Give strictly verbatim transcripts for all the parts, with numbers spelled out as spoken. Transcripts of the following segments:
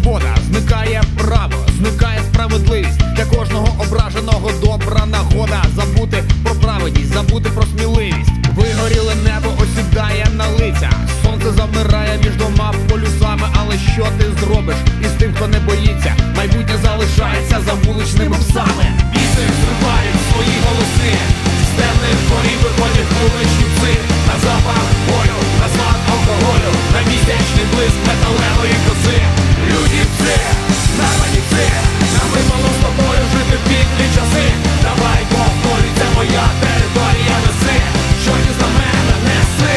свобода, зникає право, зникає справедливість. Для кожного ображеного добра нагода забути про праведність, забути про сміливість. Вигоріле небо осідає на лицях, сонце завмирає між двома полюсами. Але що ти зробиш із тим, хто не боїться? Майбутнє залишається за вуличними псами. Біси зривають свої голоси, з темних дворів виходять вуличні пси. На запах болю, на смак алкоголю, на місячний блиск металевої коси. Люди пси, наймані пси, нам випало з тобою жити в піклі часи. Давай повторюй, це моя територія, неси, що ти за мене неси.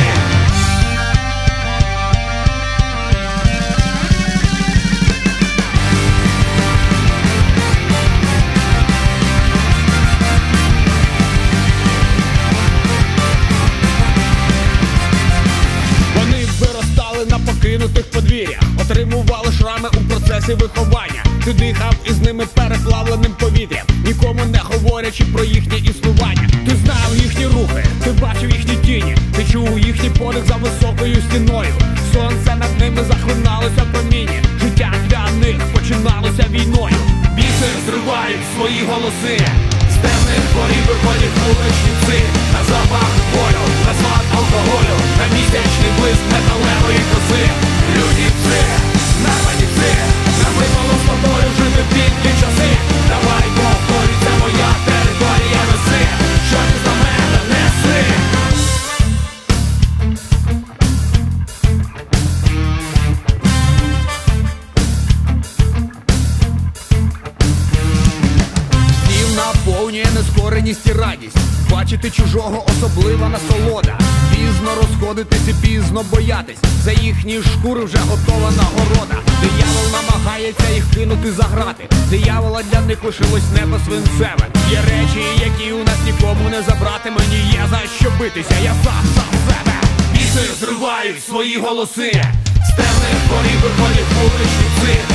На покинутих подвір'ях отримували шрами у процесі виховання. Ти дихав із ними переплавленим повітрям, нікому не говорячи про їхнє існування. Ти знав їхні рухи, ти бачив їхні тіні, ти чув їхній подих за високою стіною. Сонце над ними захлиналося в промінні, життя для них починалося війною. Біси зривають свої голоси, з темних дворів виходять вуличні пси. На запах болю, на смак алкоголю, на місячний блиск металевої коси. Люди пси, наймані пси, нам випало з тобою жити в піклі часи. Давай повторюй, це моя територія, неси, що ти за мене неси. Днів наповнює нескореність і радість, бачити чужого особлива насолода. Пізно розходитись і пізно боятись, за їхні шкури вже готова нагорода. Диявол намагається їх кинути за грати, диявола для них лишилось небо свинцеве. Є речі, які у нас нікому не забрати, мені є за що битися, я сам сам себе. Біси зривають свої голоси, з темних дворів виходять вуличні пси.